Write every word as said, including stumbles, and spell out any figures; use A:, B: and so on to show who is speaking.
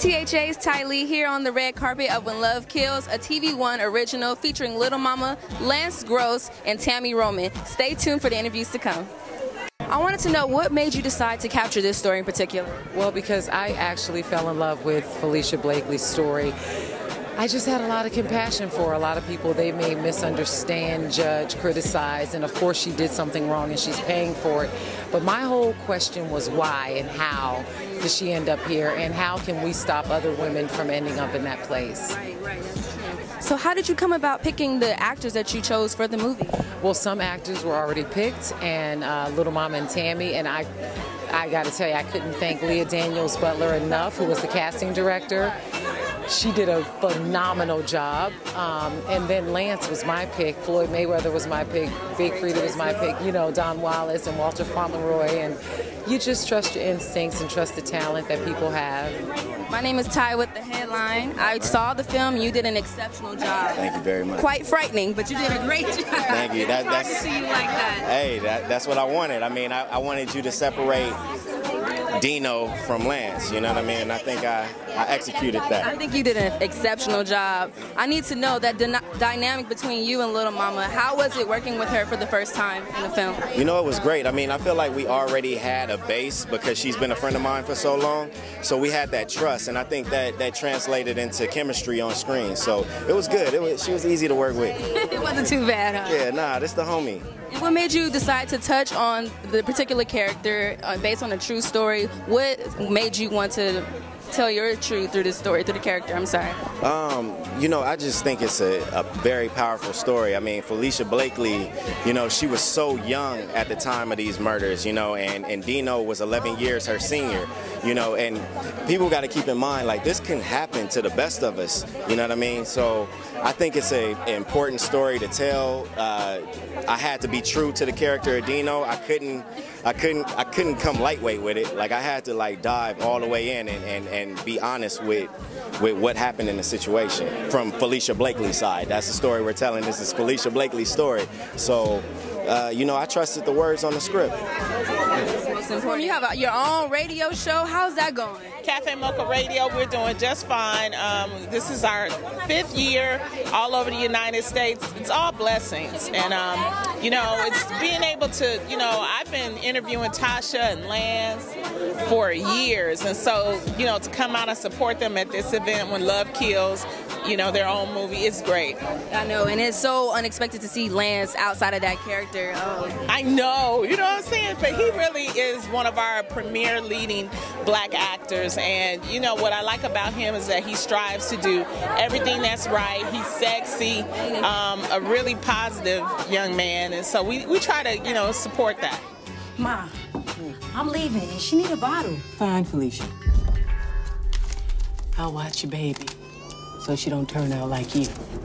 A: T H A's Ty Lee here on the red carpet of When Love Kills, a T V One original featuring Little Mama, Lance Gross, and Tammy Roman. Stay tuned for the interviews to come. I wanted to know what made you decide to capture this story in particular.
B: Well, because I actually fell in love with Falicia Blakely's story. I just had a lot of compassion for a lot of people. They may misunderstand, judge, criticize, and of course she did something wrong and she's paying for it. But my whole question was why and how did she end up here, and how can we stop other women from ending up in that place?
A: Right, right, that's true. So how did you come about picking the actors that you chose for the movie?
B: Well, some actors were already picked, and uh, Little Mama and Tammy, and I, I got to tell you, I couldn't thank Leah Daniels Butler enough, who was the casting director. She did a phenomenal job, um, and then Lance was my pick, Floyd Mayweather was my pick, Big Frida was my pick, you know, Don Wallace and Walter Pomeroy, and you just trust your instincts and trust the talent that people have.
A: My name is Ty with The Headline. I saw the film. You did an exceptional job.
C: Thank you very much.
A: Quite frightening, but you did a great job.
C: Thank you. That, that's,
A: hard to see you like that.
C: Hey, that, that's what I wanted. I mean, I, I wanted you to separate Dino from Lance, you know what I mean? And I think I, I executed that.
A: I think you did an exceptional job. I need to know that dynamic between you and Little Mama. How was it working with her for the first time in the film?
C: You know, it was great. I mean, I feel like we already had a base because she's been a friend of mine for so long. So we had that trust, and I think that that translated into chemistry on screen. So it was good. It was, she was easy to work with.
A: It wasn't too bad, huh?
C: Yeah, nah, this the homie.
A: And what made you decide to touch on the particular character uh, based on a true story? What made you want to tell your truth through this story, through the character? I'm sorry.
C: Um, you know, I just think it's a, a very powerful story. I mean, Falicia Blakely, you know, she was so young at the time of these murders, you know, and, and Dino was eleven years her senior, you know, and people got to keep in mind, like, this can happen to the best of us, you know what I mean? So I think it's a, an important story to tell. Uh, I had to be true to the character of Dino. I couldn't, I couldn't, I couldn't come lightweight with it. Like, I had to like dive all the way in and, and, and be honest with, with what happened in the situation from Falicia Blakely's side. That's the story we're telling. This is Falicia Blakely's story. So, uh, you know, I trusted the words on the script.
A: You have a, your own radio show. How's that going?
D: Cafe Mocha Radio, we're doing just fine. Um, this is our fifth year all over the United States. It's all blessings. And, um, you know, it's being able to, you know, I've been interviewing Tasha and Lance for years. And so, you know, to come out and support them at this event When Love Kills, you know, their own movie, is great.
A: I know, and it's so unexpected to see Lance outside of that character. Oh.
D: I know, you know what I'm saying? But he really is one of our premier leading black actors. And, you know, what I like about him is that he strives to do everything that's right. He's sexy, um, a really positive young man. And so we, we try to, you know, support that.
E: Ma, I'm leaving and she need a bottle.
F: Fine, Falicia. I'll watch your baby so she don't turn out like you.